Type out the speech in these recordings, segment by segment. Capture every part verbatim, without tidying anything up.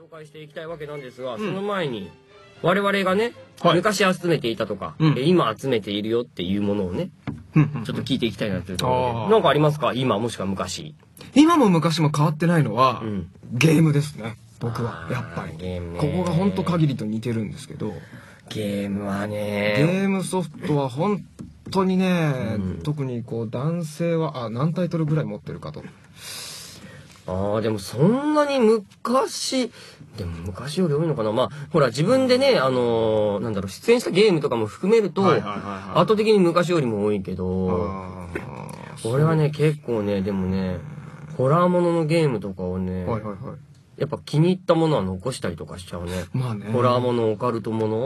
紹介していきたいわけなんですが、うん、その前に我々がね、はい、昔集めていたとか、うん、今集めているよっていうものをね、ちょっと聞いていきたいなというところで、なんかありますか？今もしくは昔。 今も昔も変わってないのは、うん、ゲームですね。僕はやっぱりゲームね。 ここが本当限りと似てるんですけど、 ゲームはね、 ゲームソフトは本当にね、うん、特にこう男性はあ何タイトルぐらい持ってるかと。 ああ、でもそんなに昔、でも昔より多いのかな。まあ、ほら自分でね、あのー、なんだろう、出演したゲームとかも含めると、圧倒的に昔よりも多いけど、俺はね、結構ね、でもね、ホラーもののゲームとかをね、はいはいはい、やっぱ気に入ったものは残したりとかしちゃうね。まあね。ホラーもの、オカルトもの、うん、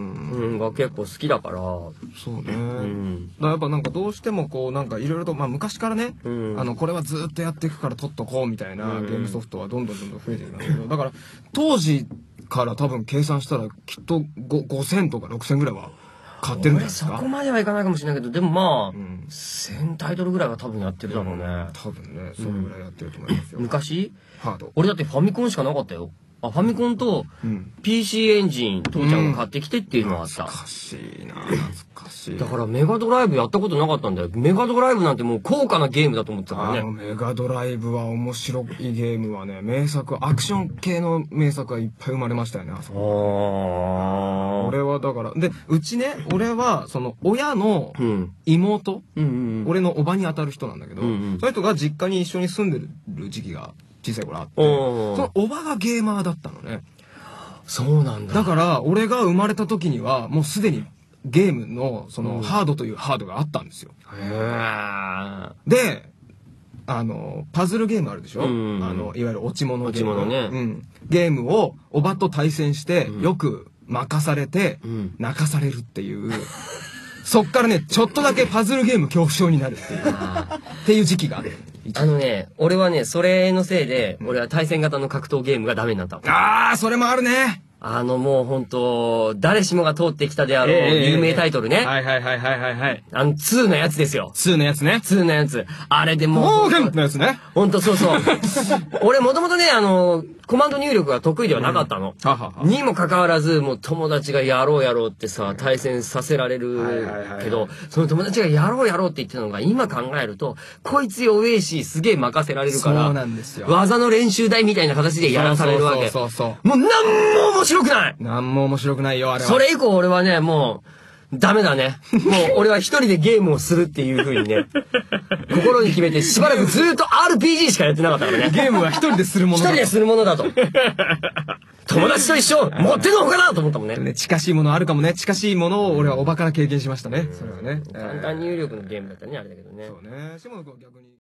うん、が結構好きだから。 そうね。うん、だからやっぱなんかどうしてもこうなんかいろいろと、まあ昔からね、うん、あのこれはずっとやっていくから取っとこうみたいなゲームソフトはどんどんどんどん増えてるんだけど、だから当時から多分計算したらきっとごせんとかろくせんぐらいは買ってるんじゃないですか。 そこまではいかないかもしれないけど、でもまあ、うん、せんタイトルぐらいは多分やってるだろうね。うん、 多分ね、それぐらいやってると思いますよ。 うん、昔ハード。 俺だってファミコンしかなかったよ。あ、ファミコンと ピーシー エンジン、父ちゃんが買ってきてっていうのがあった。 懐かしいな、懐かしい。 だからメガドライブやったことなかったんだよ。メガドライブなんてもう高価なゲームだと思ってたからね。 あのメガドライブは面白いゲームはね、名作、アクション系の名作がいっぱい生まれましたよね、あそこ。ああ。俺はだから、で、うちね、俺はその親の妹、うん、俺のおばに当たる人なんだけど、うんうん、その人が実家に一緒に住んでる時期が小さい頃あって、そのおばがゲーマーだったのね。 そうなんだ。 だから俺が生まれた時にはもうすでにゲームのそのハードというハードがあったんですよ。へー。で、あのパズルゲームあるでしょ。うん、あのいわゆる落ち物ゲーム。 落ち物ね。 うん。ゲームをおばと対戦してよく任されて泣かされるっていう。うん、そっからねちょっとだけパズルゲーム恐怖症になるっていうっていう時期がある。 あのね、俺はね、それのせいで、俺は対戦型の格闘ゲームがダメになった。 ああ、それもあるね。 あのもう本当誰しもが通ってきたであろう有名タイトルね。 はいはいはいはいはいはい。 あのにのやつですよ。 にのやつね。 にのやつ。あれでもう。 モーゲンのやつね。 ほんとそうそう。俺もともとね、あの、コマンド入力が得意ではなかったの。うん、はははにもかかわらず、もう友達がやろうやろうってさ、対戦させられるけど、その友達がやろうやろうって言ってたのが今考えると、こいつ弱えし、すげえ任せられるから、 そうなんですよ。 技の練習台みたいな形でやらされるわけ。 そうそうそうそう。 もうなんも面白くない。 なんも面白くないよ、あれは。 それ以降俺はね、もう、ダメだね。もう俺は一人でゲームをするっていう風にね、心に決めてしばらくずっと アールピージー しかやってなかったからね。 ゲームは一人でするものだと。一人でするものだと。友達と一緒持ってんのかなと思ったもんね。 ね、近しいものあるかもね。近しいものを俺はおばから経験しましたね。それはね。 簡単入力のゲームだったね、あれだけどね。 そうね。下野君は逆に。